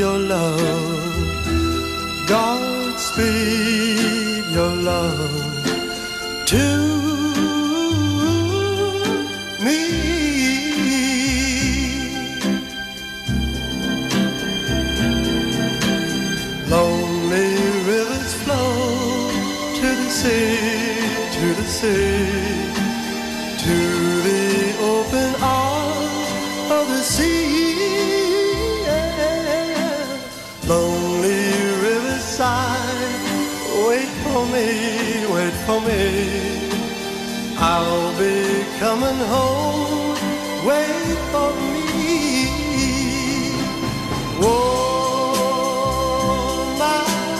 your love. Godspeed your love to me. Lonely rivers flow to the sea, to the sea, to the open arms of the sea. Yeah. Lonely riverside, wait for me, wait for me. I'll be coming home, wait for me. Oh, my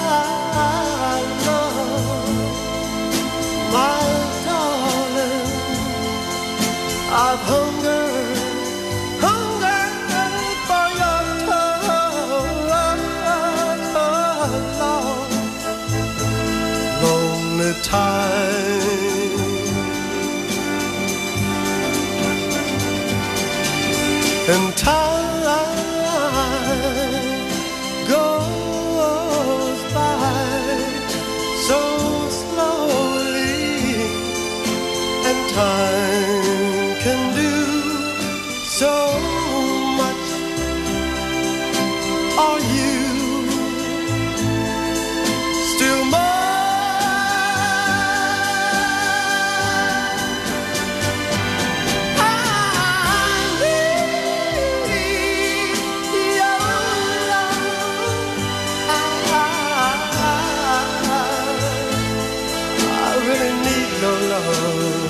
love, my darling, I've hungered for your love. Lonely time, and time goes by so slowly, and time can do so much. Are you still mine? I need your love. I really need your love.